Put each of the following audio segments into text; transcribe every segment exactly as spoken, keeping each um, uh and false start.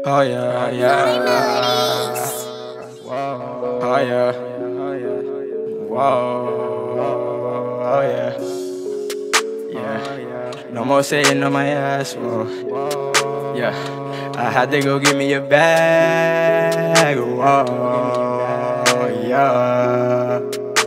Oh yeah, yeah. Whoa. Oh yeah. Whoa. Oh yeah. Yeah. No more sitting on my ass. Whoa. Yeah. I had to go get me a bag. Whoa. Yeah.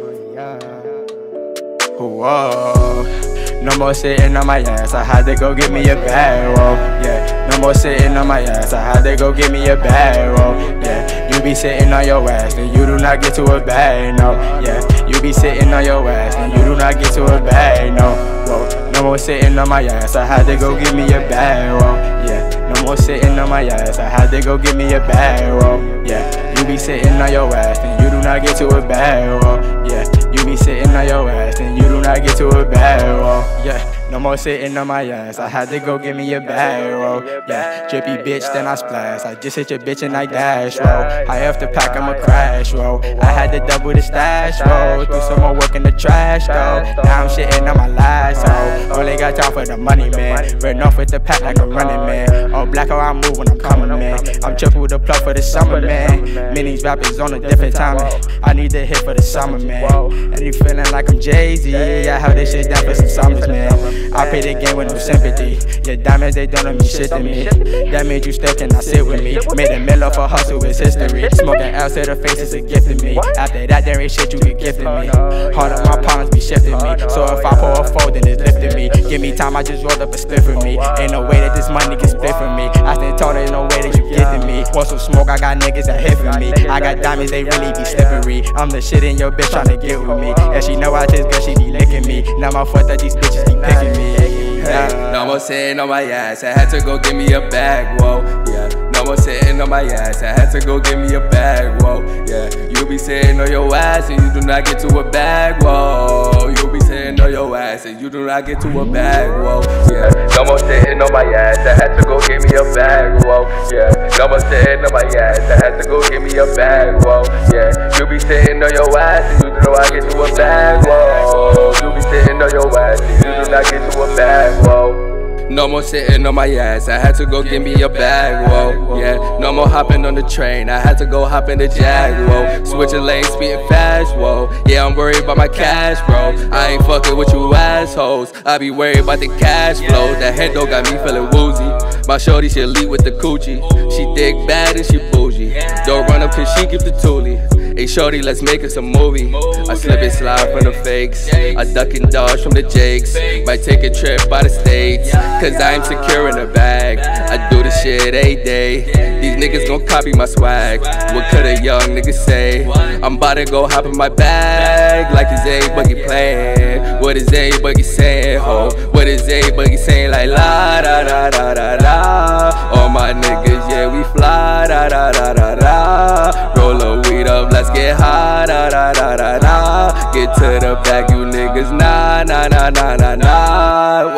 Whoa. No more sitting on my ass, I had to go get me a bag, whoa, yeah. No more sitting on my ass, I had to go get me a bag, whoa, yeah. You be sitting on your ass, and you do not get to a bag, no, yeah. You be sitting on your ass, and you do not get to a bag, no, whoa. No more sitting on my ass, I had to go get me a bag, whoa, yeah. No more sitting on my ass, I had to go get me a bag, whoa, yeah. You be sitting on your ass, and you do not get to a bag, whoa, yeah. You be sitting on your ass, and you do not get to a bag, whoa, yeah. No more sitting on my ass, I had to go get me a bag, whoa, yeah. Drippy bitch, then I splash, I just hit your bitch and I dash, whoa. I have to pack, I'ma crash, whoa. I had to double the stash, whoa. Do some more work in the trash, though. Now I'm shitting on my last, ho. Only got time for the money, man. Run off with the pack like a running man. All black or I move when I'm coming, man. I'm triple the plug for the summer, man. Minis rappers on a different timing. I need the hit for the summer, man. And you feeling like I'm Jay-Z. I held this shit down for some summers, man. I play the game with no sympathy. Your diamonds, they don't mean shit to me. That means you still cannot sit with me. Made a mill off a hustle, it's history. Smoking L to the face is a gift to me. After that, there ain't shit you can gift to me. Hard on my partners be shifting me. So if I pour a fold, then it's lifting me. Give me time, I just rolled up a split for me. Ain't no way that this money can split for me. I stand tall, there's no way that you get to me. Want some smoke, I got niggas that hit for me. I got diamonds, they really be slippery. I'm the shit in your bitch tryna get with me. And she know I just good, she be licking me. Now my foot that these bitches be picking me. Hey, no more sitting on my ass, I had to go get me a bag, whoa, yeah. No more sitting on my ass, I had to go get me a bag, whoa, yeah. You be sitting on your ass and you do not get to a bag, whoa. You be sitting on your ass and you do not get to a bag, whoa, yeah. No more sitting on my ass, I had to go get me a bag, whoa, yeah. No more sitting on my ass, I had to go get me a bag, whoa, yeah. You be sitting on your ass and you do not get to a bag, whoa. You be sitting on your ass and you do not get to a bag, whoa. No more sitting on my ass, I had to go get me a bag, whoa, yeah. No more hopping on the train, I had to go hop in the Jag, whoa. Switching lanes, speeding fast, whoa. Yeah, I'm worried about my cash, bro. I ain't fucking with you assholes, I be worried about the cash flow. That head though got me feeling woozy. My shorty, she elite with the coochie. She thick, bad, and she bougie. Don't run up cause she keep the toolie. Hey shorty, let's make us a movie. I slip and slide from the fakes, I duck and dodge from the jakes. Might take a trip by the states, cause I'm secure in the bag. I do this shit every day. These niggas gon' copy my swag. What could a young nigga say? I'm about to go hop in my bag like it's A Boogie playing. What is A Boogie saying, ho? What is A Boogie saying? Like la da da da da da. All my niggas, yeah, we fly da da da da da. Roll a weed up, let's get high da da da da da. Get to the back, you niggas nah nah nah nah nah nah.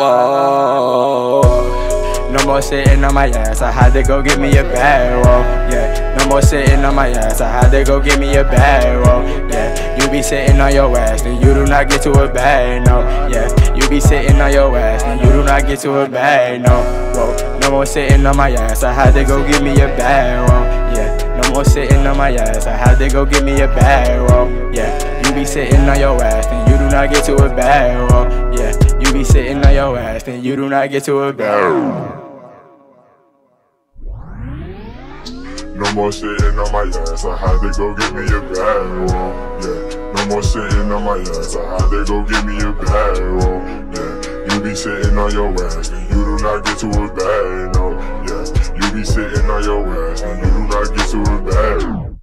Whoa. No more sitting on my ass, I had to go get me a bag, whoa, yeah. No more sitting on my ass, I had to go get me a bag, whoa, yeah. You be sitting on your ass, and you do not get to a bag, no, yeah. You be sitting on your ass, and you do not get to a bag, no, whoa. No more sitting on my ass, I had to go get me a bag, whoa, yeah. No more sitting on my ass, I had to go get me a bag, whoa, yeah. You be sitting on your ass, and you do not get to a bag, whoa, yeah. You be sitting on your ass, and you do not get to a bag. No more sitting on my ass, I had to go get me a bag, whoa, yeah. No more sitting on my ass, I had to go get me a bag, whoa, yeah. You be sitting on your ass, and you do not get to a bag, no, yeah. You be sitting on your ass, and you do not get to a bag.